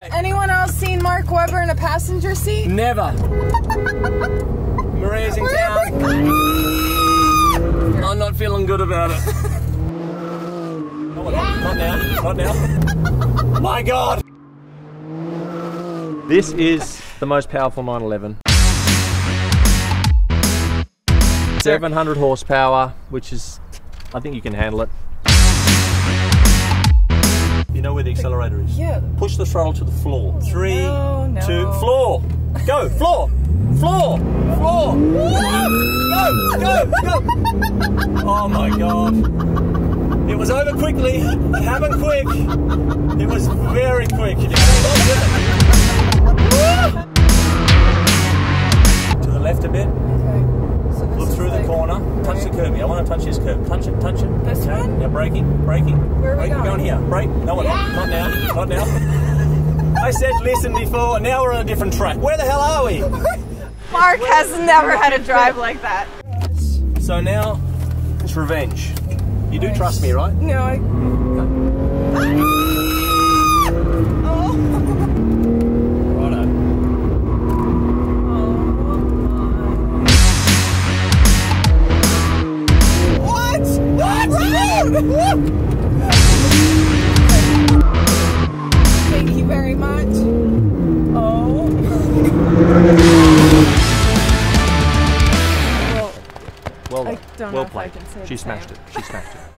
Anyone else seen Mark Webber in a passenger seat? Never. Maria's in town. I'm not feeling good about it. Not now. Not now. My God. This is the most powerful 911. 700 horsepower, which is, I think you can handle it. You know where the accelerator is? Yeah. Push the throttle to the floor. 3, No. 2, floor. Go, floor. Floor. Floor. Go, go, go. Oh my God. It was over quickly. It happened quick. It was very quick. To the left a bit. Okay. So this Look is through the like, corner. Touch the curb. I want to touch this curb. Touch it, touch it. This one? Yeah, braking, braking. Where are we braking, going? here. Brake. No, we're not. Not now. Not now. I said listen before. Now we're on a different track. Where the hell are we? Mark has never had a drive like that. So now it's revenge. You do trust me, right? No, I... Oh. Righto. What? Thank you very much. Oh. Well done. I don't know Well if I played. can say She the smashed same. it. She smashed it.